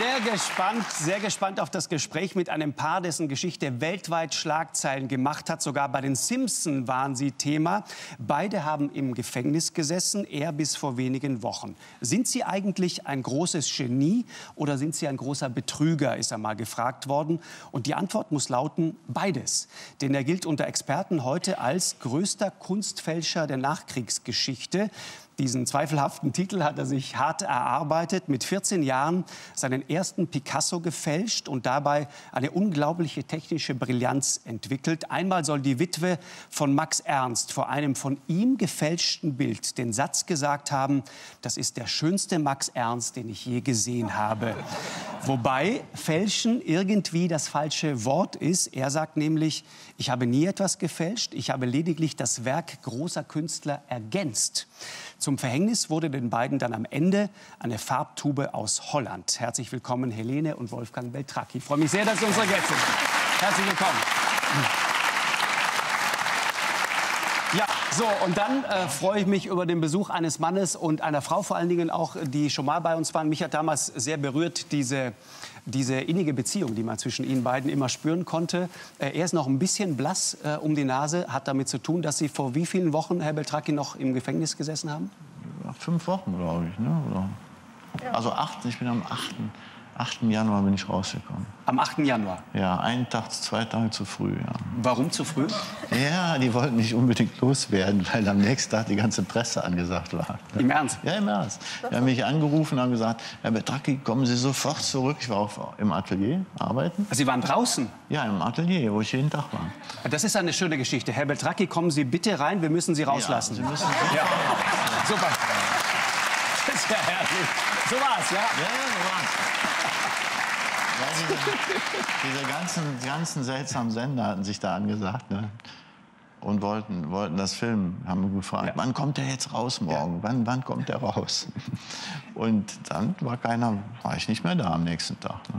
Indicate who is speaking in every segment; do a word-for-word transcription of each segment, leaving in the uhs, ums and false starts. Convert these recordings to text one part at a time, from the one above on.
Speaker 1: Sehr gespannt, sehr gespannt auf das Gespräch mit einem Paar, dessen Geschichte weltweit Schlagzeilen gemacht hat. Sogar bei den Simpson waren sie Thema. Beide haben im Gefängnis gesessen, er bis vor wenigen Wochen. Sind sie eigentlich ein großes Genie oder sind sie ein großer Betrüger, ist er mal gefragt worden. Und die Antwort muss lauten, beides. Denn er gilt unter Experten heute als größter Kunstfälscher der Nachkriegsgeschichte. Diesen zweifelhaften Titel hat er sich hart erarbeitet, mit vierzehn Jahren seinen ersten Picasso gefälscht und dabei eine unglaubliche technische Brillanz entwickelt. Einmal soll die Witwe von Max Ernst vor einem von ihm gefälschten Bild den Satz gesagt haben, das ist der schönste Max Ernst, den ich je gesehen habe. Wobei fälschen irgendwie das falsche Wort ist. Er sagt nämlich, ich habe nie etwas gefälscht, ich habe lediglich das Werk großer Künstler ergänzt. Zum Verhängnis wurde den beiden dann am Ende eine Farbtube aus Holland. Herzlich willkommen, Helene und Wolfgang Beltracchi. Ich freue mich sehr, dass Sie unsere Gäste sind. Herzlich willkommen. Ja, so, und dann äh, freue ich mich über den Besuch eines Mannes und einer Frau, vor allen Dingen auch, die schon mal bei uns waren. Mich hat damals sehr berührt, diese, diese innige Beziehung, die man zwischen Ihnen beiden immer spüren konnte. Äh, er ist noch ein bisschen blass äh, um die Nase, hat damit zu tun, dass Sie vor wie vielen Wochen, Herr Beltracchi, noch im Gefängnis gesessen haben?
Speaker 2: Ja, fünf Wochen, glaube ich. Ne? Oder? Ja. Also acht, ich bin am achten Januar bin ich rausgekommen.
Speaker 1: Am achten Januar?
Speaker 2: Ja, einen Tag, zwei Tage zu früh, ja.
Speaker 1: Warum zu früh?
Speaker 2: Ja, die wollten mich unbedingt loswerden, weil am nächsten Tag die ganze Presse angesagt war.
Speaker 1: Im Ernst?
Speaker 2: Ja, im Ernst. Die haben mich angerufen und haben gesagt, Herr Beltracchi, kommen Sie sofort zurück. Ich war auch im Atelier arbeiten.
Speaker 1: Sie waren draußen?
Speaker 2: Ja, im Atelier, wo ich jeden Tag war.
Speaker 1: Das ist eine schöne Geschichte. Herr Beltracchi, kommen Sie bitte rein, wir müssen Sie rauslassen.
Speaker 2: Ja, Sie müssen
Speaker 1: ja. Super. Das ist ja herrlich. So war's, ja?
Speaker 2: Ja, ja, so war's. Ja, diese, diese ganzen, ganzen seltsamen Sender hatten sich da angesagt, ne? Und wollten, wollten das filmen, haben wir gefragt, ja. Wann kommt der jetzt raus morgen? Ja. Wann, wann kommt der raus? Und dann war keiner, war ich nicht mehr da am nächsten Tag. Ne?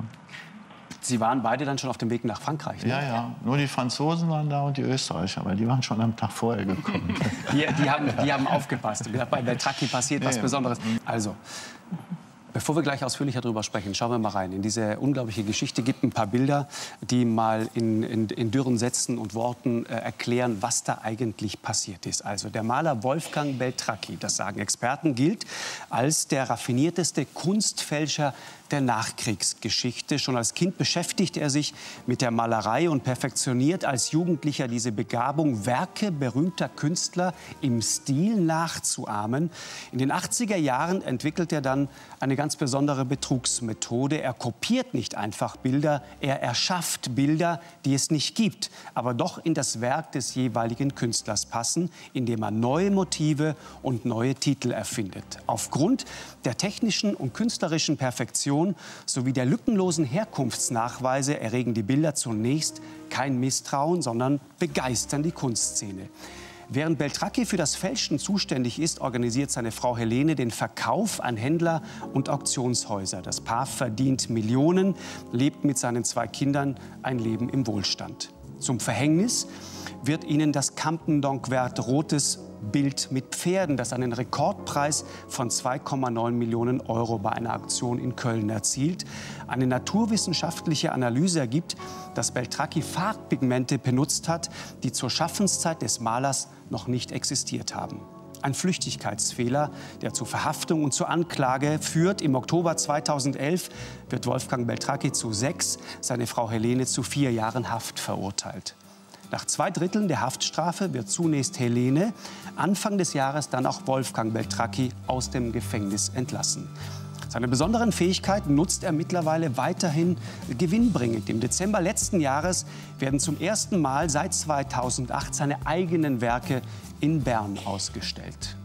Speaker 1: Sie waren beide dann schon auf dem Weg nach Frankreich, ne?
Speaker 2: Ja, ja. Nur die Franzosen waren da und die Österreicher, weil die waren schon am Tag vorher gekommen.
Speaker 1: die, die, haben, die haben aufgepasst. Bei Beltracchi passiert was
Speaker 2: ja, ja.
Speaker 1: Besonderes. Also, bevor wir gleich ausführlicher darüber sprechen, schauen wir mal rein. In diese unglaubliche Geschichte gibt ein paar Bilder, die mal in, in, in dürren Sätzen und Worten äh, erklären, was da eigentlich passiert ist. Also der Maler Wolfgang Beltracchi, das sagen Experten, gilt als der raffinierteste Kunstfälscher der Nachkriegsgeschichte. Schon als Kind beschäftigte er sich mit der Malerei und perfektioniert als Jugendlicher diese Begabung, Werke berühmter Künstler im Stil nachzuahmen. In den achtziger Jahren entwickelt er dann eine ganz besondere Betrugsmethode. Er kopiert nicht einfach Bilder, er erschafft Bilder, die es nicht gibt, aber doch in das Werk des jeweiligen Künstlers passen, indem er neue Motive und neue Titel erfindet. Aufgrund der technischen und künstlerischen Perfektion sowie der lückenlosen Herkunftsnachweise erregen die Bilder zunächst kein Misstrauen, sondern begeistern die Kunstszene. Während Beltracchi für das Fälschen zuständig ist, organisiert seine Frau Helene den Verkauf an Händler und Auktionshäuser. Das Paar verdient Millionen, lebt mit seinen zwei Kindern ein Leben im Wohlstand. Zum Verhängnis wird ihnen das Campendonk-Wert rotes Bild mit Pferden, das einen Rekordpreis von zwei Komma neun Millionen Euro bei einer Auktion in Köln erzielt. Eine naturwissenschaftliche Analyse ergibt, dass Beltracchi Farbpigmente benutzt hat, die zur Schaffenszeit des Malers noch nicht existiert haben. Ein Flüchtigkeitsfehler, der zur Verhaftung und zur Anklage führt. Im Oktober zweitausendelf wird Wolfgang Beltracchi zu sechs, seine Frau Helene zu vier Jahren Haft verurteilt. Nach zwei Dritteln der Haftstrafe wird zunächst Helene, Anfang des Jahres dann auch Wolfgang Beltracchi aus dem Gefängnis entlassen. Seine besonderen Fähigkeiten nutzt er mittlerweile weiterhin gewinnbringend. Im Dezember letzten Jahres werden zum ersten Mal seit zweitausendacht seine eigenen Werke in Bern ausgestellt.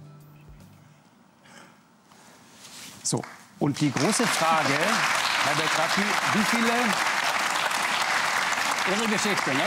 Speaker 1: So, und die große Frage, Herr Beltracchi, wie viele... Ihre Geschichte, ne?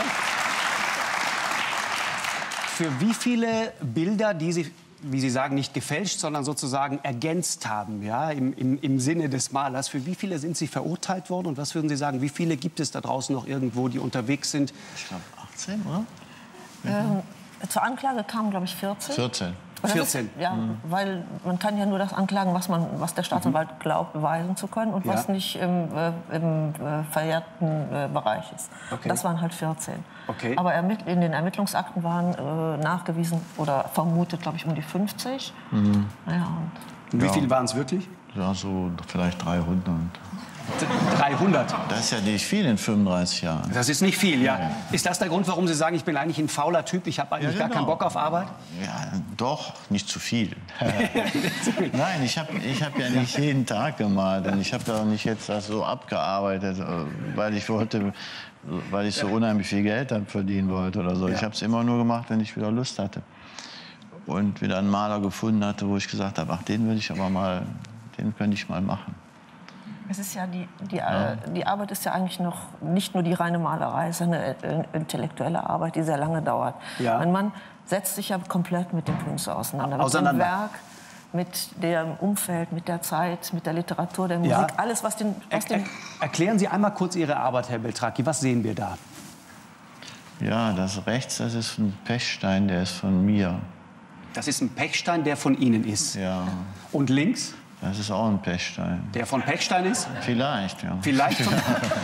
Speaker 1: Für wie viele Bilder, die Sie, wie Sie sagen, nicht gefälscht, sondern sozusagen ergänzt haben, ja, im, im, im Sinne des Malers, für wie viele sind Sie verurteilt worden? Und was würden Sie sagen, wie viele gibt es da draußen noch irgendwo, die unterwegs sind?
Speaker 2: Ich glaube achtzehn, oder?
Speaker 3: Ähm, zur Anklage kamen, glaube ich, vierzehn.
Speaker 2: vierzehn.
Speaker 1: vierzehn?
Speaker 3: Ist, ja, mhm. weil man kann ja nur das anklagen, was, man, was der Staatsanwalt mhm. glaubt, beweisen zu können und ja. was nicht im, äh, im äh, verjährten äh, Bereich ist. Okay. Das waren halt vierzehn. Okay. Aber in den Ermittlungsakten waren äh, nachgewiesen oder vermutet, glaube ich, um die fünfzig.
Speaker 2: Mhm.
Speaker 3: Ja,
Speaker 1: und wie ja. viele waren es wirklich?
Speaker 2: Ja, so vielleicht dreihundert.
Speaker 1: dreihundert?
Speaker 2: Das ist ja nicht viel in fünfunddreißig Jahren.
Speaker 1: Das ist nicht viel, ja. Ist das der Grund, warum Sie sagen, ich bin eigentlich ein fauler Typ, ich habe eigentlich ja, genau. gar keinen Bock auf Arbeit?
Speaker 2: Ja, doch, nicht zu viel. Nein, ich habe ich hab ja nicht jeden Tag gemalt. Und ich habe da auch nicht jetzt das so abgearbeitet, weil ich wollte, weil ich so unheimlich viel Geld dann verdienen wollte oder so. Ja. Ich habe es immer nur gemacht, wenn ich wieder Lust hatte. Und wieder einen Maler gefunden hatte, wo ich gesagt habe, ach, den will ich aber mal, den könnte ich mal machen.
Speaker 3: Es ist ja die, die, ja. die Arbeit ist ja eigentlich noch nicht nur die reine Malerei, es ist eine intellektuelle Arbeit, die sehr lange dauert. Ja. Ein Mann setzt sich ja komplett mit dem Künstler auseinander,
Speaker 1: auseinander.
Speaker 3: mit dem Werk, mit dem Umfeld, mit der Zeit, mit der Literatur, der Musik, ja. alles, was den... Was
Speaker 1: er, er, erklären Sie einmal kurz Ihre Arbeit, Herr Beltracchi. Was sehen wir da?
Speaker 2: Ja, das rechts, das ist ein Pechstein, der ist von mir.
Speaker 1: Das ist ein Pechstein, der von Ihnen ist?
Speaker 2: Ja.
Speaker 1: Und links?
Speaker 2: Das ist auch ein Pechstein.
Speaker 1: Der von Pechstein ist?
Speaker 2: Vielleicht, ja.
Speaker 1: Vielleicht von...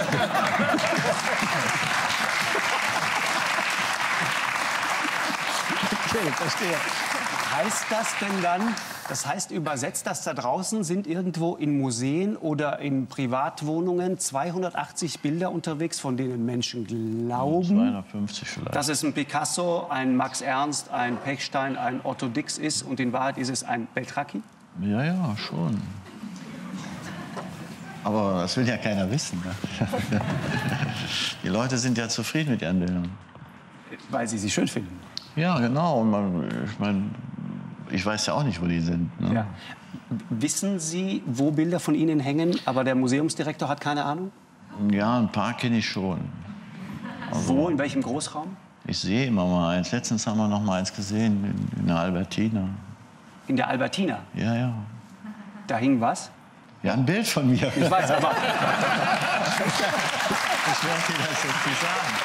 Speaker 1: Okay, verstehe. Heißt das denn dann, das heißt übersetzt, dass da draußen sind irgendwo in Museen oder in Privatwohnungen zweihundertachtzig Bilder unterwegs, von denen Menschen glauben,
Speaker 2: zweihundertfünfzig vielleicht.
Speaker 1: dass es ein Picasso, ein Max Ernst, ein Pechstein, ein Otto Dix ist und in Wahrheit ist es ein Beltracchi?
Speaker 2: Ja, ja, schon. Aber das will ja keiner wissen. Ne? Die Leute sind ja zufrieden mit ihren Bildern.
Speaker 1: Weil sie sie schön finden.
Speaker 2: Ja, genau. Und man, ich, mein, ich weiß ja auch nicht, wo die sind. Ne?
Speaker 1: Ja. Wissen Sie, wo Bilder von Ihnen hängen, aber der Museumsdirektor hat keine Ahnung?
Speaker 2: Ja, ein paar kenne ich schon.
Speaker 1: Also, wo, in welchem Großraum?
Speaker 2: Ich sehe immer mal eins. Letztens haben wir noch mal eins gesehen, in, in der Albertina.
Speaker 1: In der Albertina?
Speaker 2: Ja, ja.
Speaker 1: Da hing was?
Speaker 2: Ja, ein Bild von mir.
Speaker 1: Ich weiß, aber...
Speaker 2: Ich werde dir das jetzt nicht sagen.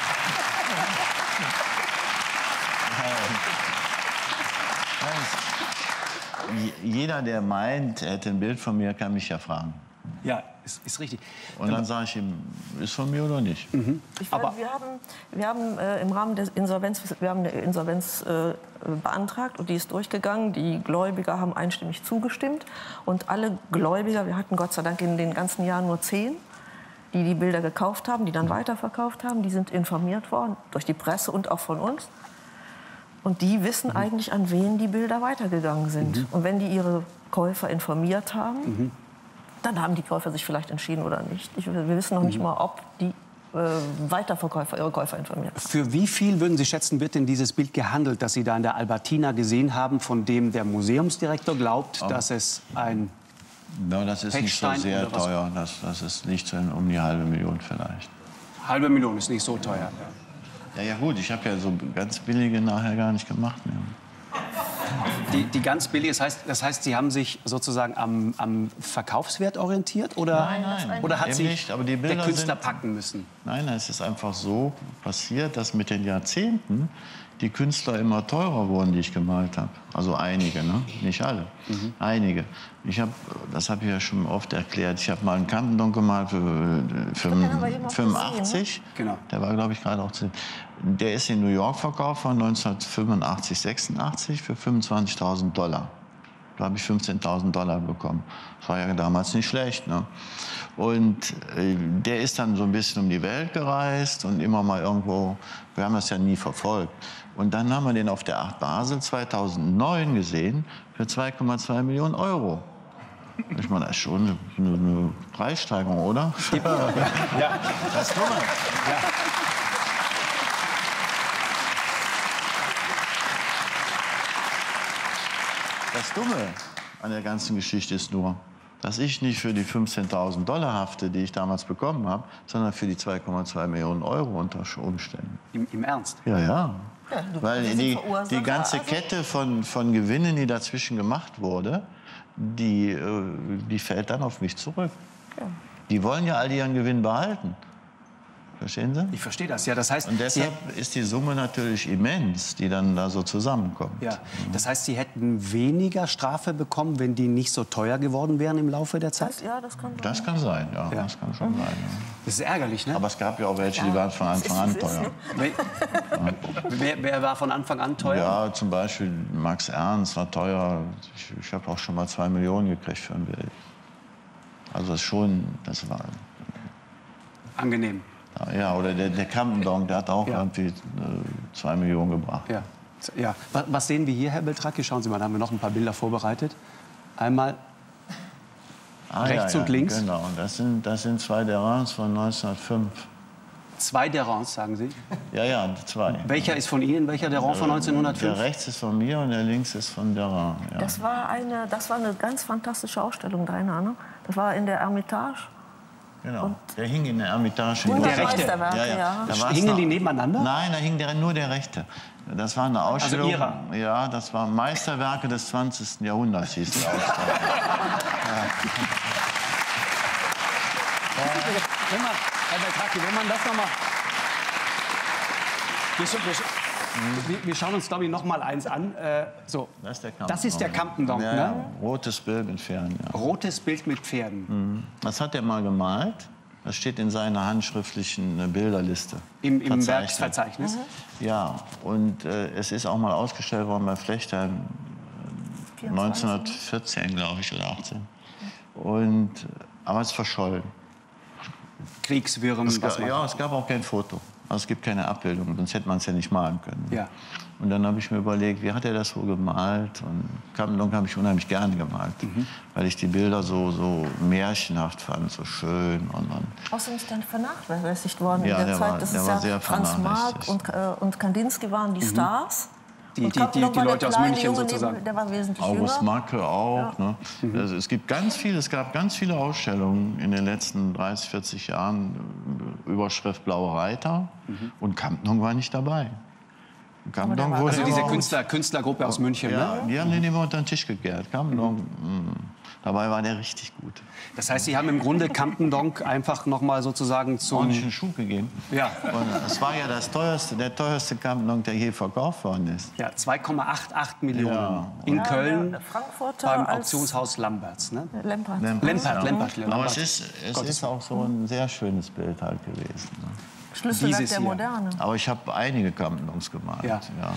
Speaker 2: Jeder, der meint, er hätte ein Bild von mir, kann mich ja fragen.
Speaker 1: Ja, ist, ist richtig.
Speaker 2: Und dann sage ich ihm, ist von mir oder nicht?
Speaker 1: Mhm.
Speaker 3: Ich meine, wir haben, wir haben äh, im Rahmen der Insolvenz, wir haben eine Insolvenz äh, beantragt und die ist durchgegangen. Die Gläubiger haben einstimmig zugestimmt und alle Gläubiger, wir hatten Gott sei Dank in den ganzen Jahren nur zehn, die die Bilder gekauft haben, die dann weiterverkauft haben, die sind informiert worden durch die Presse und auch von uns. Und die wissen mhm. eigentlich, an wen die Bilder weitergegangen sind. Mhm. Und wenn die ihre Käufer informiert haben, mhm. dann haben die Käufer sich vielleicht entschieden oder nicht. Ich, wir wissen noch nicht mhm. mal, ob die äh, Weiterverkäufer ihre Käufer informiert haben.
Speaker 1: Für wie viel, würden Sie schätzen, wird denn dieses Bild gehandelt, das Sie da in der Albertina gesehen haben, von dem der Museumsdirektor glaubt, oh. dass es ein
Speaker 2: No, das ist
Speaker 1: Pechstein
Speaker 2: nicht so sehr teuer. Das, das ist nicht so um die halbe Million vielleicht.
Speaker 1: Halbe Million ist nicht so teuer. Ja.
Speaker 2: Ja, ja gut, ich habe ja so ganz billige nachher gar nicht gemacht mehr.
Speaker 1: Die, die ganz billige, das heißt, das heißt, Sie haben sich sozusagen am, am Verkaufswert orientiert? Oder,
Speaker 2: nein, nein,
Speaker 1: oder hat
Speaker 2: eben
Speaker 1: sich
Speaker 2: nicht, aber die Bilder
Speaker 1: der Künstler
Speaker 2: sind,
Speaker 1: packen müssen?
Speaker 2: Nein, es ist einfach so passiert, dass mit den Jahrzehnten die Künstler immer teurer wurden, die ich gemalt habe. Also einige, ne? Nicht alle, mhm. einige. Ich habe, das habe ich ja schon oft erklärt, ich habe mal einen Cantillon gemalt für, für fünfundachtzig.
Speaker 1: Genau.
Speaker 2: Der war, glaube ich, gerade auch zu. Der ist in New York verkauft worden, neunzehnhundertfünfundachtzig, sechsundachtzig, für fünfundzwanzigtausend Dollar. Da habe ich fünfzehntausend Dollar bekommen. Das war ja damals nicht schlecht. Ne? Und äh, der ist dann so ein bisschen um die Welt gereist und immer mal irgendwo, wir haben das ja nie verfolgt. Und dann haben wir den auf der Art Basel zweitausendneun gesehen für zwei Komma zwei Millionen Euro. Ich meine, das ist schon eine, eine Preissteigerung, oder?
Speaker 1: Ja,
Speaker 2: das ist dumm.
Speaker 1: Ja.
Speaker 2: Das Dumme an der ganzen Geschichte ist nur, dass ich nicht für die fünfzehntausend Dollar hafte, die ich damals bekommen habe, sondern für die zwei Komma zwei Millionen Euro unter Umständen.
Speaker 1: Im, im Ernst?
Speaker 2: Ja, ja.
Speaker 3: Ja, du,
Speaker 2: Weil die, die ganze also Kette von, von Gewinnen, die dazwischen gemacht wurde, die, die fällt dann auf mich zurück. Ja. Die wollen ja all ihren Gewinn behalten. Verstehen Sie?
Speaker 1: Ich verstehe das, ja. Das heißt,
Speaker 2: Und deshalb
Speaker 1: Sie,
Speaker 2: ist die Summe natürlich immens, die dann da so zusammenkommt.
Speaker 1: ja. Das heißt, Sie hätten weniger Strafe bekommen, wenn die nicht so teuer geworden wären im Laufe der Zeit?
Speaker 3: Das, ja, das kann sein.
Speaker 2: Das kann sein, ja.
Speaker 1: Ja.
Speaker 2: Das kann schon sein. Ja.
Speaker 1: Das ist ärgerlich, ne?
Speaker 2: Aber es gab ja auch welche, die waren von Anfang an teuer.
Speaker 1: Wer, wer, wer war von Anfang an teuer?
Speaker 2: Ja, zum Beispiel Max Ernst war teuer. Ich, ich habe auch schon mal zwei Millionen gekriegt für ein Bild. Also das schon, das war...
Speaker 1: Angenehm.
Speaker 2: Ja, oder der, der Campendonk, der hat auch
Speaker 1: Ja.
Speaker 2: irgendwie äh, zwei Millionen gebracht.
Speaker 1: Ja. Ja. Was, was sehen wir hier, Herr Beltracchi? Schauen Sie mal, da haben wir noch ein paar Bilder vorbereitet. Einmal
Speaker 2: Ah,
Speaker 1: rechts
Speaker 2: ja, ja,
Speaker 1: und links.
Speaker 2: Genau, das sind, das sind zwei Derrins von neunzehnhundertfünf.
Speaker 1: Zwei Derrins, sagen Sie.
Speaker 2: Ja, ja, zwei.
Speaker 1: Welcher ist von Ihnen, welcher Derrin von neunzehnhundertfünf?
Speaker 2: Der rechts ist von mir und der links ist von Derrin. Ja.
Speaker 3: Das war, eine, das war eine ganz fantastische Ausstellung deiner, ne? Das war in der Ermitage.
Speaker 2: Genau. Der hing in der Ermitage. in
Speaker 3: Wunderbare
Speaker 1: rechte.
Speaker 3: Meisterwerke,
Speaker 2: Ja, ja.
Speaker 3: ja.
Speaker 2: Da war's
Speaker 1: Hingen
Speaker 2: noch-
Speaker 1: die nebeneinander?
Speaker 2: Nein, da hing der, nur der rechte. Das war eine Ausstellung.
Speaker 1: Ihrer?
Speaker 2: Ja, das war Meisterwerke des zwanzigsten Jahrhunderts, hieß die Ausstellung.
Speaker 1: Wenn man, Herr Beltracchi, wenn man das noch mal... Wir, sch- wir, sch- wir, wir schauen uns, glaube ich, noch mal eins an. Äh, so.
Speaker 2: Das ist der Campendonk.
Speaker 1: Das ist der Campendonk,
Speaker 2: ja,
Speaker 1: ne?
Speaker 2: ja. Rotes Bild mit Pferden, ja.
Speaker 1: Rotes Bild mit Pferden.
Speaker 2: Das hat er mal gemalt. Das steht in seiner handschriftlichen äh, Bilderliste.
Speaker 1: Im, im
Speaker 2: Verzeichnet.
Speaker 1: Werksverzeichnis.
Speaker 2: Ja, und äh, es ist auch mal ausgestellt worden bei Flechtheim äh, neunzehnhundertvierzehn, glaube ich, oder achtzehn. Und, äh, aber es ist verschollen.
Speaker 1: Kriegswirren.
Speaker 2: Es
Speaker 1: was
Speaker 2: gab,
Speaker 1: man-
Speaker 2: ja, es gab auch kein Foto. Also es gibt keine Abbildung, sonst hätte man es ja nicht malen können.
Speaker 1: Ja.
Speaker 2: Und dann habe ich mir überlegt, wie hat er das wohl gemalt? Und Campendonk habe ich unheimlich gerne gemalt,
Speaker 1: Mhm.
Speaker 2: weil ich die Bilder so, so märchenhaft fand, so schön. Und, und
Speaker 3: Außerdem ist dann vernachlässigt worden
Speaker 2: Ja,
Speaker 3: in der,
Speaker 2: der
Speaker 3: Zeit.
Speaker 2: war-
Speaker 3: Das
Speaker 2: der
Speaker 3: ist
Speaker 2: war
Speaker 3: ja
Speaker 2: sehr
Speaker 3: Franz Marc
Speaker 2: vernachlässigt.
Speaker 3: und, äh, und Kandinsky waren die Stars.
Speaker 1: Die-
Speaker 3: Und
Speaker 1: die-
Speaker 3: Campendonk
Speaker 1: die- die
Speaker 3: war der
Speaker 1: Leute aus
Speaker 3: kleine
Speaker 1: München
Speaker 3: Junge
Speaker 1: sozusagen.
Speaker 3: Neben, der war wesentlich
Speaker 2: August
Speaker 3: jünger.
Speaker 2: Macke auch. Ne? Also es gibt ganz viele, es gab ganz viele Ausstellungen in den letzten dreißig, vierzig Jahren. Überschrift Blaue Reiter. Und Campendonk war nicht dabei. Campendonk wurde
Speaker 1: Also diese
Speaker 2: immer-
Speaker 1: Künstler, Künstlergruppe aus München.
Speaker 2: Ja,
Speaker 1: Ne?
Speaker 2: die haben den immer unter den Tisch gekehrt. Campendonk, mh. Dabei war der richtig gut.
Speaker 1: Das heißt, Sie haben im Grunde Campendonk einfach noch mal sozusagen zum...
Speaker 2: Ordentlichen Schub gegeben.
Speaker 1: Ja.
Speaker 2: Und es war ja das teuerste, der teuerste Campendonk, der je verkauft worden ist.
Speaker 1: Ja, zwei Komma achtundachtzig Millionen
Speaker 2: Ja.
Speaker 1: in
Speaker 3: Ja,
Speaker 1: Köln
Speaker 3: der Frankfurter
Speaker 1: beim
Speaker 3: als-
Speaker 1: Auktionshaus Lamberts. Ne?
Speaker 3: Lempert.
Speaker 2: Lempert,
Speaker 1: Lempert,
Speaker 2: ja.
Speaker 1: Lempert, Lempert.
Speaker 2: Aber es ist, es
Speaker 1: Gottes
Speaker 2: ist auch so ein sehr schönes Bild halt gewesen. Ne?
Speaker 3: Schlüsselwerk
Speaker 1: Dieses
Speaker 3: der
Speaker 1: hier.
Speaker 3: Moderne.
Speaker 2: Aber ich habe einige Campendonks gemalt.
Speaker 1: Ja.
Speaker 2: Ja.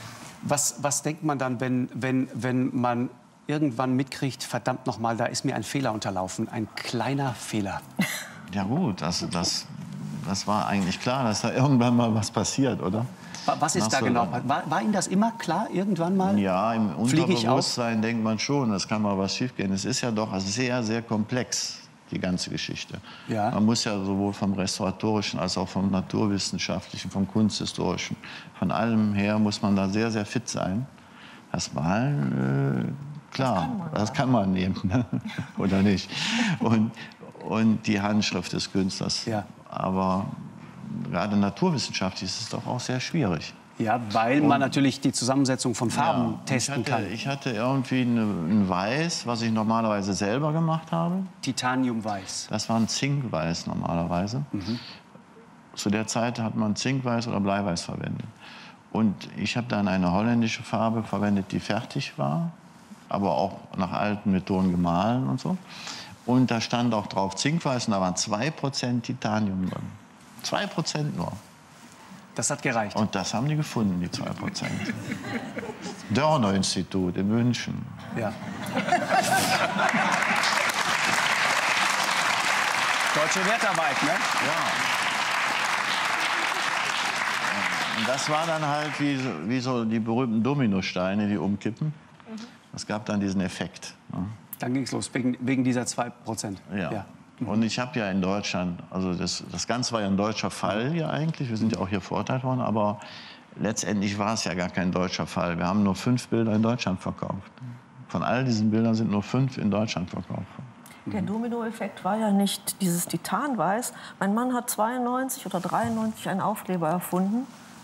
Speaker 1: Was, was denkt man dann, wenn, wenn, wenn man irgendwann mitkriegt, verdammt noch mal, da ist mir ein Fehler unterlaufen, ein kleiner Fehler.
Speaker 2: Ja gut, das, das, das war eigentlich klar, dass da irgendwann mal was passiert, oder?
Speaker 1: Wa- Was ist
Speaker 2: Nach
Speaker 1: da
Speaker 2: so-
Speaker 1: genau? War, war Ihnen das immer klar, irgendwann mal?
Speaker 2: Ja, im
Speaker 1: Fliege ich
Speaker 2: Unterbewusstsein denkt man schon, es kann mal was schiefgehen. Es ist ja doch sehr, sehr komplex, die ganze Geschichte.
Speaker 1: Ja.
Speaker 2: Man muss ja sowohl vom Restauratorischen als auch vom Naturwissenschaftlichen, vom Kunsthistorischen, von allem her muss man da sehr, sehr fit sein. Das Malen, äh, klar, das kann man, nehmen, ne? Oder nicht. Und, und die Handschrift des Künstlers.
Speaker 1: Ja.
Speaker 2: Aber gerade naturwissenschaftlich ist es doch auch sehr schwierig.
Speaker 1: Ja, weil man natürlich die Zusammensetzung von Farben
Speaker 2: Ja,
Speaker 1: testen
Speaker 2: ich hatte,
Speaker 1: kann.
Speaker 2: Ich hatte irgendwie eine, ein Weiß, was ich normalerweise selber gemacht habe.
Speaker 1: Titaniumweiß.
Speaker 2: Das war ein Zinkweiß normalerweise.
Speaker 1: Mhm.
Speaker 2: Zu der Zeit hat man Zinkweiß oder Bleiweiß verwendet. Und ich habe dann eine holländische Farbe verwendet, die fertig war, aber auch nach alten Methoden gemahlen und so. Und da stand auch drauf Zinkweiß und da waren zwei Prozent Titanium drin. zwei Prozent nur.
Speaker 1: Das hat gereicht.
Speaker 2: Und das haben die gefunden, die zwei Prozent. Dörner-Institut in München.
Speaker 1: Ja. Deutsche Wertarbeit, ne?
Speaker 2: Ja. Und das war dann halt wie, so- wie so die berühmten Dominosteine, die umkippen. Es gab dann diesen Effekt. Ne?
Speaker 1: Dann ging es los, wegen, wegen dieser zwei Prozent.
Speaker 2: Ja. Und ich habe ja in Deutschland, also das, das Ganze war ja ein deutscher Fall ja eigentlich, wir sind ja auch hier verurteilt worden, aber letztendlich war es ja gar kein deutscher Fall. Wir haben nur fünf Bilder in Deutschland verkauft. Von all diesen Bildern sind nur fünf in Deutschland verkauft.
Speaker 3: Der Dominoeffekt war ja nicht dieses Titanweiß. Mein Mann hat zweiundneunzig oder dreiundneunzig einen Aufkleber erfunden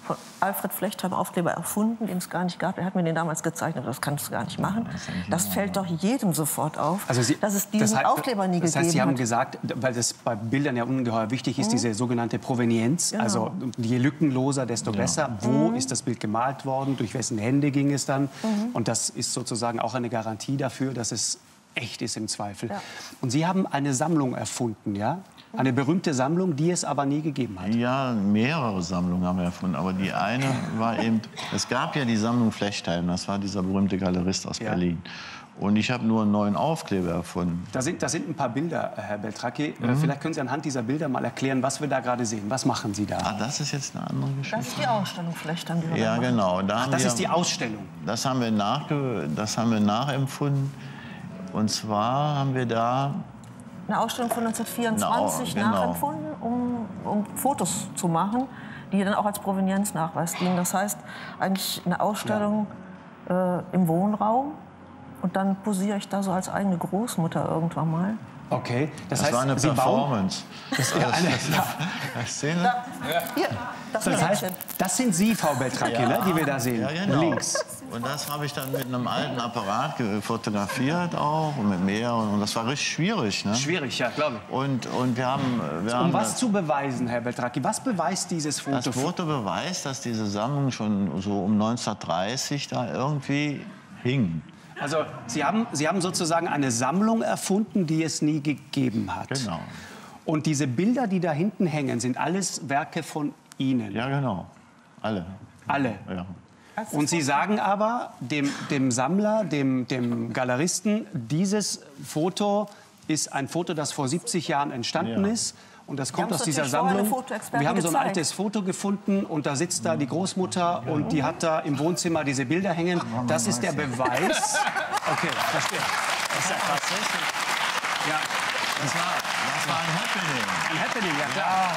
Speaker 3: von Alfred Flechtheim Aufkleber erfunden, den es gar nicht gab. Er hat mir den damals gezeichnet, aber das kannst du gar nicht machen. Das fällt doch jedem sofort auf,
Speaker 1: also Sie,
Speaker 3: dass es diesen
Speaker 1: das heißt,
Speaker 3: Aufkleber nie
Speaker 1: das
Speaker 3: gegeben
Speaker 1: heißt, Sie haben
Speaker 3: hat.
Speaker 1: gesagt, weil das bei Bildern ja ungeheuer wichtig ist, mhm. diese sogenannte Provenienz.
Speaker 3: Genau.
Speaker 1: Also je lückenloser, desto
Speaker 2: Ja.
Speaker 1: besser. Wo
Speaker 3: Mhm.
Speaker 1: ist das Bild gemalt worden? Durch wessen Hände ging es dann?
Speaker 3: Mhm.
Speaker 1: Und das ist sozusagen auch eine Garantie dafür, dass es echt ist im Zweifel.
Speaker 3: Ja.
Speaker 1: Und Sie haben eine Sammlung erfunden, ja? Eine berühmte Sammlung, die es aber nie gegeben hat.
Speaker 2: Ja, mehrere Sammlungen haben wir erfunden. Aber die eine war eben, es gab ja die Sammlung Flechtheim, das war dieser berühmte Galerist aus
Speaker 1: Ja.
Speaker 2: Berlin. Und ich habe nur einen neuen Aufkleber erfunden.
Speaker 1: Da sind, da sind ein paar Bilder, Herr Beltracchi. Mhm. Vielleicht können Sie anhand dieser Bilder mal erklären, was wir da gerade sehen. Was machen Sie da?
Speaker 2: Ah, das ist jetzt eine andere Geschichte.
Speaker 3: Das ist die Ausstellung Flechtheim, die wir
Speaker 2: Ja,
Speaker 3: da machen.
Speaker 2: genau. Da
Speaker 1: Ach,
Speaker 2: haben
Speaker 1: das
Speaker 2: wir,
Speaker 1: ist die Ausstellung.
Speaker 2: Das haben wir, nachge, das haben wir nachempfunden. Und zwar haben wir da
Speaker 3: Eine Ausstellung von neunzehnhundertvierundzwanzig
Speaker 2: Genau, genau.
Speaker 3: nachempfunden, um, um Fotos zu machen, die dann auch als Provenienznachweis dienen. Das heißt, eigentlich eine Ausstellung äh, im Wohnraum. Und dann posiere ich da so als eigene Großmutter irgendwann mal.
Speaker 1: Okay, das,
Speaker 2: Das
Speaker 1: heißt,
Speaker 2: war eine
Speaker 1: Sie bauen,
Speaker 2: Performance.
Speaker 1: das, ja, eine, ja,
Speaker 2: Sehen Sie?
Speaker 3: Da, hier, das,
Speaker 1: das heißt,
Speaker 3: Mädchen.
Speaker 1: das sind Sie, Frau Beltracchi, ne, die wir da sehen.
Speaker 2: Ja, genau.
Speaker 1: Links.
Speaker 2: Und das habe ich dann mit einem alten Apparat ge- fotografiert auch und mit mehr. Und das war richtig schwierig. Ne?
Speaker 1: Schwierig, ja, glaube ich.
Speaker 2: Und, und wir haben, wir haben
Speaker 1: Um was
Speaker 2: das,
Speaker 1: zu beweisen, Herr Beltracchi? Was beweist dieses Foto?
Speaker 2: das Foto beweist, dass diese Sammlung schon so um neunzehnhundertdreißig da irgendwie hing.
Speaker 1: Also Sie haben, Sie haben sozusagen eine Sammlung erfunden, die es nie gegeben hat.
Speaker 2: Genau.
Speaker 1: Und diese Bilder, die da hinten hängen, sind alles Werke von Ihnen.
Speaker 2: Ja, genau. Alle.
Speaker 1: Alle.
Speaker 2: Ja.
Speaker 1: Und Sie sagen aber dem, dem Sammler, dem, dem Galeristen, dieses Foto ist ein Foto, das vor siebzig Jahren entstanden
Speaker 2: Ja.
Speaker 1: ist. Und das kommt
Speaker 3: haben
Speaker 1: aus
Speaker 3: es
Speaker 1: dieser
Speaker 3: natürlich vorher
Speaker 1: Sammlung.
Speaker 3: eine Fotoexpertin
Speaker 1: Wir haben so ein
Speaker 3: gezeigt.
Speaker 1: altes Foto gefunden und da sitzt da die Großmutter und die hat da im Wohnzimmer diese Bilder hängen. Das ist der Beweis. Okay, verstehe. Das ist ja krass. Ja,
Speaker 2: Das war, das war ein Happening.
Speaker 1: ein Happening, ja klar.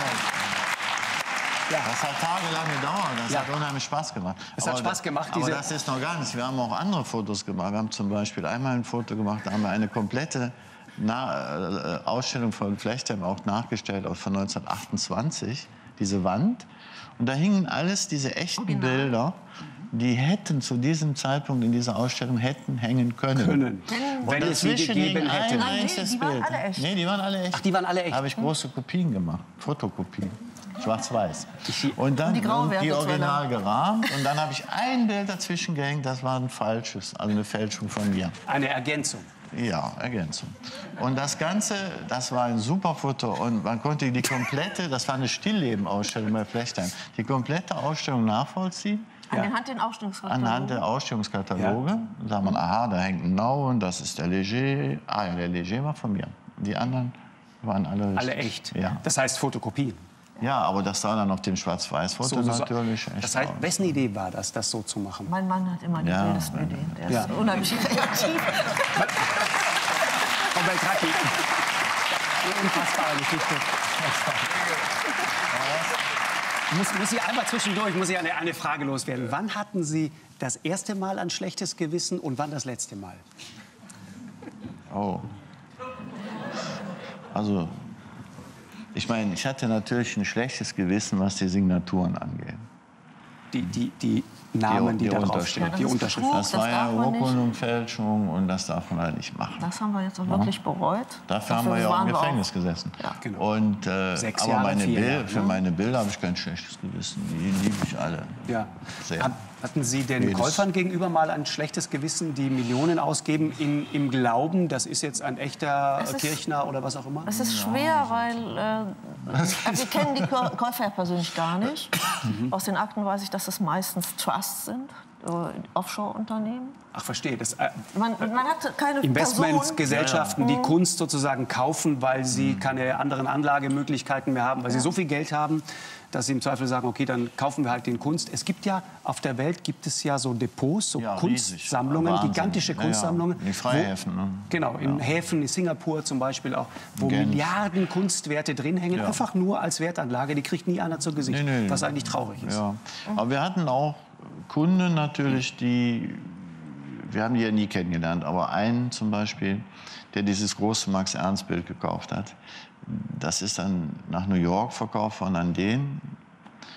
Speaker 1: Ja.
Speaker 2: Das hat tagelang gedauert. Das
Speaker 1: Ja.
Speaker 2: hat unheimlich Spaß gemacht.
Speaker 1: Es hat Spaß gemacht,
Speaker 2: Aber
Speaker 1: diese-
Speaker 2: das ist noch gar nicht. Wir haben auch andere Fotos gemacht. Wir haben zum Beispiel einmal ein Foto gemacht, da haben wir eine komplette Na äh, Ausstellung von Flechtheim auch nachgestellt aus von neunzehnhundertachtundzwanzig, diese Wand. Und da hingen alles diese echten
Speaker 3: Original.
Speaker 2: Bilder, die hätten zu diesem Zeitpunkt in dieser Ausstellung hätten hängen können.
Speaker 1: Können.
Speaker 2: Und
Speaker 1: Wenn es sie
Speaker 2: dazwischen
Speaker 1: gegeben
Speaker 2: hing
Speaker 1: hätte.
Speaker 2: ein
Speaker 3: Nein,
Speaker 2: einziges
Speaker 3: die waren
Speaker 2: Bild.
Speaker 3: alle echt.
Speaker 2: Nee, die waren alle echt.
Speaker 1: Ach, die waren alle echt.
Speaker 2: Da habe ich große Kopien gemacht, Fotokopien, schwarz-weiß.
Speaker 1: Ich-
Speaker 2: Und dann
Speaker 3: Und die Grauwerte
Speaker 2: die
Speaker 3: zu
Speaker 2: original gerahmt und dann habe ich ein Bild dazwischen gehängt, das war ein falsches, also eine Fälschung von mir.
Speaker 1: Eine Ergänzung.
Speaker 2: Ja, Ergänzung. Und das Ganze, das war ein super Foto und man konnte die komplette, das war eine Stillleben-Ausstellung bei Flechtheim, die komplette Ausstellung nachvollziehen.
Speaker 3: Anhand den Ausstellungskatalogen.
Speaker 2: Anhand der Ausstellungskataloge ja. sah man, aha, da hängt ein Nauen, das ist der Léger. Ah ja, der Léger war von mir. Die anderen waren alle richtig.
Speaker 1: Alle echt.
Speaker 2: Ja.
Speaker 1: Das heißt Fotokopien.
Speaker 2: Ja, aber das sah dann auf dem Schwarz-Weiß-Foto
Speaker 1: So, so, so.
Speaker 2: natürlich echt
Speaker 1: Das heißt,
Speaker 2: aus.
Speaker 1: wessen Idee war das, das so zu machen?
Speaker 3: Mein Mann hat immer die
Speaker 2: Ja,
Speaker 3: wildesten
Speaker 2: ja.
Speaker 3: Ideen. Der
Speaker 1: Ja.
Speaker 3: ist unheimlich kreativ.
Speaker 1: Frau Beltracchi. Eine unfassbare Geschichte. Ich muss, muss ich einmal zwischendurch muss ich eine, eine Frage loswerden. Wann hatten Sie das erste Mal ein schlechtes Gewissen und wann das letzte Mal?
Speaker 2: Oh. Also, ich meine, ich hatte natürlich ein schlechtes Gewissen, was die Signaturen angeht.
Speaker 1: Die, die, die Namen, die,
Speaker 2: Die- die
Speaker 1: da
Speaker 2: Unterschrift.
Speaker 1: draufstehen,
Speaker 3: Ja, das
Speaker 1: die
Speaker 3: ist
Speaker 1: Unterschrift.
Speaker 3: Betrug.
Speaker 2: Das
Speaker 3: das
Speaker 2: war ja
Speaker 3: darf man nicht.
Speaker 2: Urkundenfälschung und das darf man halt nicht machen.
Speaker 3: Das haben wir jetzt auch wirklich bereut.
Speaker 2: Dafür haben wir ja auch
Speaker 3: waren
Speaker 2: im
Speaker 3: wir
Speaker 2: Gefängnis gesessen.
Speaker 3: Ja.
Speaker 1: Genau.
Speaker 2: Und, äh,
Speaker 1: Sechs
Speaker 2: aber
Speaker 1: Jahre,
Speaker 2: meine
Speaker 1: vier
Speaker 2: Bild,
Speaker 1: Jahre,
Speaker 2: für
Speaker 1: ne?
Speaker 2: meine Bilder habe ich kein schlechtes Gewissen. Die liebe ich alle.
Speaker 1: Ja.
Speaker 2: Sehr.
Speaker 1: Hat- Hatten Sie den
Speaker 2: Jedes.
Speaker 1: Käufern gegenüber mal ein schlechtes Gewissen, die Millionen ausgeben, in, im Glauben, das ist jetzt ein echter
Speaker 3: Es ist-
Speaker 1: Kirchner oder was auch immer?
Speaker 3: Es ist schwer, weil äh, also wir kennen die Käu- Käufer ja persönlich gar nicht.
Speaker 1: Mhm.
Speaker 3: Aus den Akten weiß ich, dass es meistens Trusts sind, äh, Offshore-Unternehmen.
Speaker 1: Ach, verstehe. Das, äh,
Speaker 3: Man, man hat keine
Speaker 1: Investmentsgesellschaften, die
Speaker 3: Mhm.
Speaker 1: Kunst sozusagen kaufen, weil sie keine anderen Anlagemöglichkeiten mehr haben, weil sie so viel Geld haben, dass sie im Zweifel sagen, okay, dann kaufen wir halt den Kunst. Es gibt ja, auf der Welt gibt es ja so Depots, so
Speaker 2: Ja, riesig.
Speaker 1: Kunstsammlungen,
Speaker 2: Wahnsinn.
Speaker 1: gigantische
Speaker 2: Ja, ja.
Speaker 1: Kunstsammlungen.
Speaker 2: Die Freihäfen, ne?
Speaker 1: Wo, genau, in Häfen, in Singapur zum Beispiel auch, wo
Speaker 2: Genf.
Speaker 1: Milliarden Kunstwerte drin hängen,
Speaker 2: Ja.
Speaker 1: einfach nur als Wertanlage. Die kriegt nie einer zu Gesicht,
Speaker 2: Nee, nee.
Speaker 1: was eigentlich traurig ist.
Speaker 2: Ja. Aber wir hatten auch Kunden natürlich, die, wir haben die ja nie kennengelernt, aber einen zum Beispiel, der dieses große Max-Ernst-Bild gekauft hat. Das ist dann nach New York verkauft worden an den.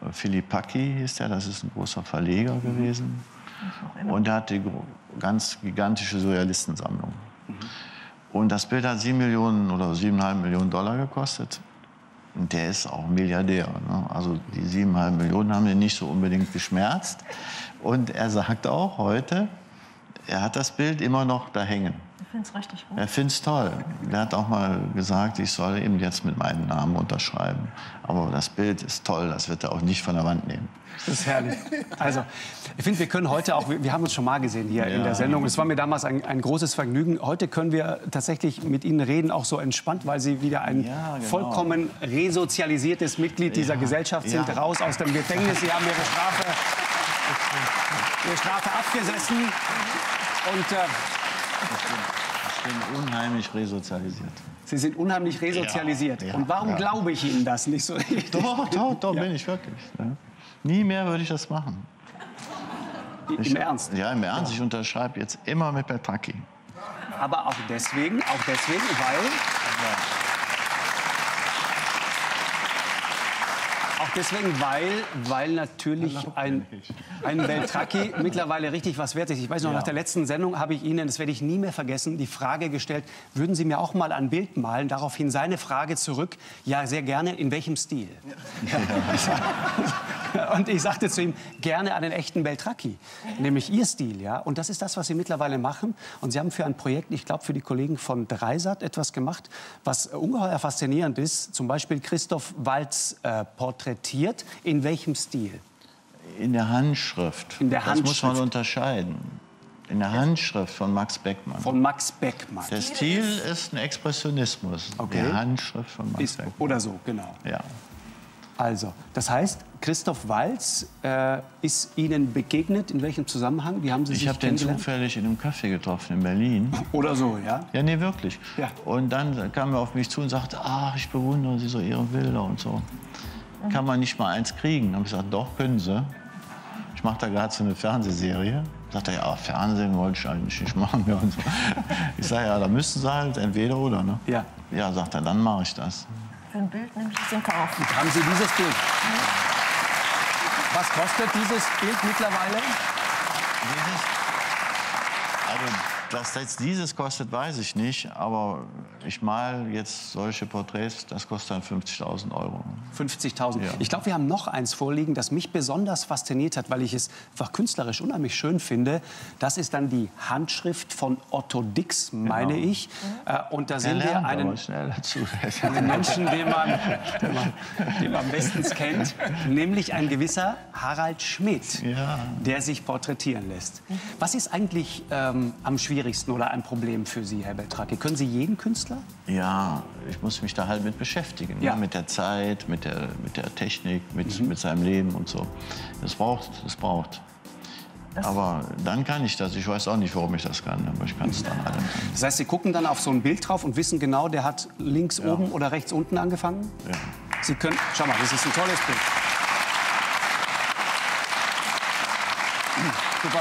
Speaker 2: Philipp Packi hieß der, das ist ein großer Verleger gewesen. Und der hat die ganz gigantische Surrealistensammlung. Mhm. Und das Bild hat sieben Millionen oder siebeneinhalb Millionen Dollar gekostet. Und der ist auch Milliardär. Ne? Also die siebeneinhalb Millionen haben ihn nicht so unbedingt geschmerzt. Und er sagt auch heute, er hat das Bild immer noch da hängen.
Speaker 3: Ich finde es richtig gut.
Speaker 2: Er findet es toll. Er hat auch mal gesagt, ich soll eben jetzt mit meinem Namen unterschreiben. Aber das Bild ist toll, das wird er auch nicht von der Wand nehmen.
Speaker 1: Das ist herrlich. Also, ich finde, wir können heute auch, wir haben uns schon mal gesehen hier
Speaker 2: Ja.
Speaker 1: in der Sendung. Es war mir damals ein, ein großes Vergnügen. Heute können wir tatsächlich mit Ihnen reden, auch so entspannt, weil Sie wieder ein
Speaker 2: Ja, genau.
Speaker 1: vollkommen resozialisiertes Mitglied dieser
Speaker 2: Ja.
Speaker 1: Gesellschaft sind,
Speaker 2: Ja.
Speaker 1: raus aus dem Gefängnis. Sie haben Ihre Strafe, Ihre Strafe abgesessen. Und äh,
Speaker 2: Ich bin unheimlich resozialisiert.
Speaker 1: Sie sind unheimlich resozialisiert.
Speaker 2: Ja, ja,
Speaker 1: Und warum
Speaker 2: ja.
Speaker 1: glaube ich Ihnen das nicht so richtig?
Speaker 2: Doch, doch, doch, bin ich wirklich. Ne? Nie mehr würde ich das machen.
Speaker 1: Im
Speaker 2: Ich,
Speaker 1: Ernst?
Speaker 2: Ja, im Ernst. Ich unterschreibe jetzt immer mit Bertacchi.
Speaker 1: Aber auch deswegen, auch deswegen, weil... Auch deswegen, weil, weil natürlich ein, ein Beltracchi mittlerweile richtig was wert ist. Ich weiß noch,
Speaker 2: Ja.
Speaker 1: nach der letzten Sendung habe ich Ihnen, das werde ich nie mehr vergessen, die Frage gestellt, würden Sie mir auch mal ein Bild malen? Daraufhin seine Frage zurück, ja, sehr gerne, in welchem Stil? Ja. Und ich sagte zu ihm, gerne einen echten Beltracchi, nämlich Ihr Stil. Ja? Und das ist das, was Sie mittlerweile machen. Und Sie haben für ein Projekt, ich glaube für die Kollegen von Dreisat, etwas gemacht, was ungeheuer faszinierend ist. Zum Beispiel Christoph Waltz äh, porträtiert. In welchem Stil?
Speaker 2: In der Handschrift.
Speaker 1: In der
Speaker 2: Das muss man
Speaker 1: Handschrift.
Speaker 2: unterscheiden. In der Handschrift von Max Beckmann.
Speaker 1: Von Max Beckmann.
Speaker 2: Der Stil ist ein Expressionismus.
Speaker 1: Okay.
Speaker 2: Die Handschrift von Max
Speaker 1: Ist,
Speaker 2: Beckmann.
Speaker 1: oder so, genau.
Speaker 2: Ja.
Speaker 1: Also, das heißt, Christoph Waltz äh, ist Ihnen begegnet. In welchem Zusammenhang? Wie haben Sie
Speaker 2: Ich
Speaker 1: sich
Speaker 2: habe den
Speaker 1: kennengelernt?
Speaker 2: zufällig in einem Café getroffen in Berlin.
Speaker 1: Oder so, ja?
Speaker 2: Ja, nee, wirklich.
Speaker 1: Ja.
Speaker 2: Und dann kam er auf mich zu und sagte, ach, ich bewundere Sie so, Ihre Bilder und so. Kann man nicht mal eins kriegen? Dann habe ich gesagt, doch, können Sie. Ich mache da gerade so eine Fernsehserie. Sagt er, ja, Fernsehen wollte ich eigentlich nicht machen. Ja, und so. Ich sage, ja, da müssten Sie halt entweder oder. Ne?
Speaker 1: Ja.
Speaker 2: Ja, sagt er, dann mache ich das.
Speaker 3: Für ein Bild nehme ich das in Kauf.
Speaker 1: Und haben Sie dieses Bild? Was kostet dieses Bild mittlerweile?
Speaker 2: Dieses, also, dass jetzt dieses kostet, weiß ich nicht. Aber ich mal jetzt solche Porträts, das kostet dann fünfzigtausend Euro.
Speaker 1: fünfzigtausend.
Speaker 2: Ja.
Speaker 1: Ich glaube, wir haben noch eins vorliegen, das mich besonders fasziniert hat, weil ich es einfach künstlerisch unheimlich schön finde. Das ist dann die Handschrift von Otto Dix, meine
Speaker 2: Genau.
Speaker 1: ich. Äh, Und da
Speaker 2: Er
Speaker 1: sehen wir
Speaker 2: lernt
Speaker 1: einen,
Speaker 2: aber schnell dazu.
Speaker 1: einen Menschen, den man, den, man, den man bestens kennt, nämlich ein gewisser Harald Schmidt,
Speaker 2: Ja.
Speaker 1: der sich porträtieren lässt. Was ist eigentlich ähm, am schwierigsten oder ein Problem für Sie, Herr Beltracchi? Können Sie jeden Künstler?
Speaker 2: Ja, ich muss mich da halt mit beschäftigen.
Speaker 1: Ja.
Speaker 2: Ne? Mit der Zeit, mit der, mit der Technik, mit, mit seinem Leben und so. Das braucht, das braucht. Aber dann kann ich das. Ich weiß auch nicht, warum ich das kann, aber ich kann es dann halt.
Speaker 1: Das heißt, Sie gucken dann auf so ein Bild drauf und wissen genau, der hat links oben oder rechts unten angefangen?
Speaker 2: Ja.
Speaker 1: Sie können, schau mal, das ist ein tolles Bild. Super.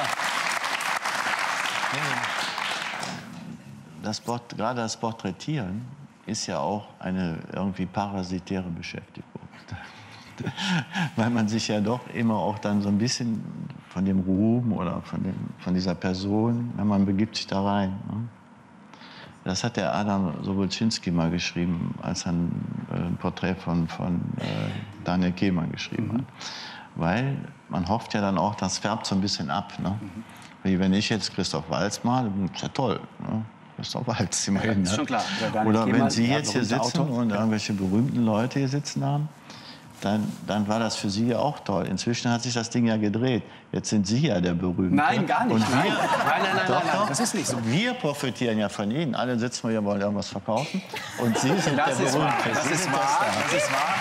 Speaker 2: Das Port, gerade das Porträtieren ist ja auch eine irgendwie parasitäre Beschäftigung. Weil man sich ja doch immer auch dann so ein bisschen von dem Ruhm oder von, dem, von dieser Person, wenn man begibt sich da rein. Ne? Das hat der Adam Sobolczynski mal geschrieben, als er ein, äh, ein Porträt von, von äh, Daniel Kehlmann geschrieben hat. Weil man hofft ja dann auch, das färbt so ein bisschen ab. Ne? Wie wenn ich jetzt Christoph Waltz male, ist ja toll. Ne? Christoph Waltz, immerhin.
Speaker 1: ist schon klar. Ja, Daniel
Speaker 2: Oder
Speaker 1: Kehlmann,
Speaker 2: wenn Sie
Speaker 1: ja,
Speaker 2: jetzt hier
Speaker 1: berühmter
Speaker 2: sitzen
Speaker 1: Autor.
Speaker 2: und irgendwelche berühmten Leute hier sitzen haben, dann, dann war das für Sie ja auch toll. Inzwischen hat sich das Ding ja gedreht. Jetzt sind Sie ja der Berühmte.
Speaker 1: Nein, gar nicht.
Speaker 2: Und wir,
Speaker 1: Nein, nein, nein, nein,
Speaker 2: doch,
Speaker 1: nein, nein,
Speaker 2: doch.
Speaker 1: das ist nicht so.
Speaker 2: Wir profitieren ja von Ihnen. Alle sitzen wir hier, wollen irgendwas verkaufen. Und Sie sind
Speaker 1: Das
Speaker 2: der
Speaker 1: ist wahr,
Speaker 2: Berühmte.
Speaker 1: das
Speaker 2: Sie
Speaker 1: ist
Speaker 2: sind
Speaker 1: wahr,
Speaker 2: der Star.
Speaker 1: das ist wahr.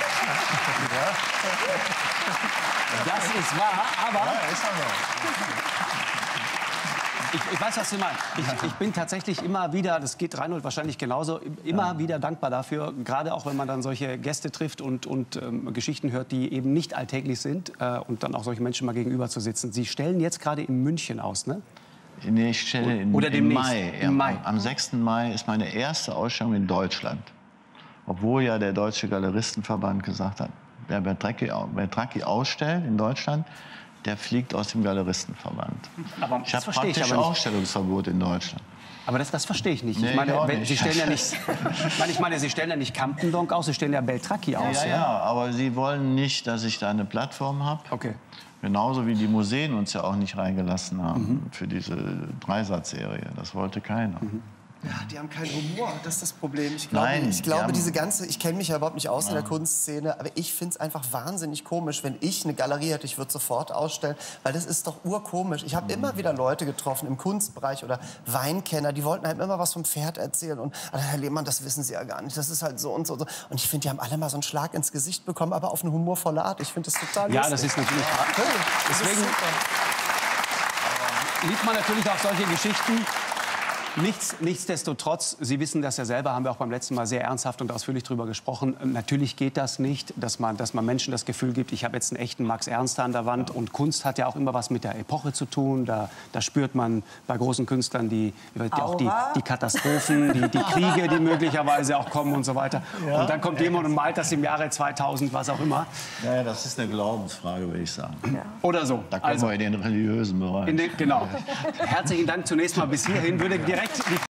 Speaker 1: Das ist wahr, aber
Speaker 2: Ja, ist aber.
Speaker 1: ich, ich weiß, was Sie meinen. Ich, ich bin tatsächlich immer wieder, das geht Reinhold wahrscheinlich genauso, immer wieder dankbar dafür, gerade auch wenn man dann solche Gäste trifft und, und ähm, Geschichten hört, die eben nicht alltäglich sind äh, und dann auch solchen Menschen mal gegenüber zu sitzen. Sie stellen jetzt gerade in München aus, ne?
Speaker 2: Nee, ich stelle in,
Speaker 1: Oder
Speaker 2: im
Speaker 1: demnächst.
Speaker 2: Mai.
Speaker 1: Im
Speaker 2: Am-
Speaker 1: Mai.
Speaker 2: Am sechsten Mai ist meine erste Ausstellung in Deutschland. Obwohl ja der Deutsche Galeristenverband gesagt hat, der Beltracchi, Beltracchi ausstellt in Deutschland, der fliegt aus dem Galeristenverband.
Speaker 1: Aber
Speaker 2: ich habe praktisch ich Ausstellungsverbot in Deutschland.
Speaker 1: Aber das, das verstehe ich nicht.
Speaker 2: Nee,
Speaker 1: ich meine,
Speaker 2: ich
Speaker 1: wenn,
Speaker 2: nicht.
Speaker 1: Sie stellen ja nicht, ich meine, ich meine, Sie stellen ja nicht Campendonk aus, Sie stellen ja Beltracchi aus.
Speaker 2: Ja, ja, ja, aber Sie wollen nicht, dass ich da eine Plattform habe.
Speaker 1: Okay.
Speaker 2: Genauso wie die Museen uns ja auch nicht reingelassen haben mhm. für diese Dreisatzserie. Das wollte keiner. Mhm.
Speaker 4: Ja, die haben keinen Humor, das ist das Problem. Ich glaube,
Speaker 2: Nein,
Speaker 4: ich glaube
Speaker 2: haben...
Speaker 4: diese ganze, ich kenne mich ja überhaupt nicht aus in der Kunstszene, aber ich finde es einfach wahnsinnig komisch, wenn ich eine Galerie hätte, ich würde sofort ausstellen, weil das ist doch urkomisch. Ich habe mhm. immer wieder Leute getroffen im Kunstbereich oder Weinkenner, die wollten halt immer was vom Pferd erzählen und Herr Lehmann, das wissen Sie ja gar nicht, das ist halt so und so. Und ich finde, die haben alle mal so einen Schlag ins Gesicht bekommen, aber auf eine humorvolle Art. Ich finde das total lustig.
Speaker 1: Ja, das ist natürlich...
Speaker 4: Ja,
Speaker 1: deswegen liebt man natürlich auch solche Geschichten. Nichts, nichtsdestotrotz, Sie wissen das ja selber, haben wir auch beim letzten Mal sehr ernsthaft und ausführlich darüber gesprochen. Natürlich geht das nicht, dass man, dass man Menschen das Gefühl gibt, ich habe jetzt einen echten Max Ernster an der Wand. Und Kunst hat ja auch immer was mit der Epoche zu tun. Da, da spürt man bei großen Künstlern die, die, auch die, die Katastrophen, die, die Kriege, die möglicherweise auch kommen und so weiter. Ja. Und dann kommt jemand und malt das im Jahre zweitausend, was auch immer.
Speaker 2: Ja, das ist eine Glaubensfrage, würde ich sagen.
Speaker 1: Ja. Oder so.
Speaker 2: Da kommen also, wir in den religiösen Bereich.
Speaker 1: In den, genau. Herzlichen Dank zunächst mal bis hierhin. Würde direkt die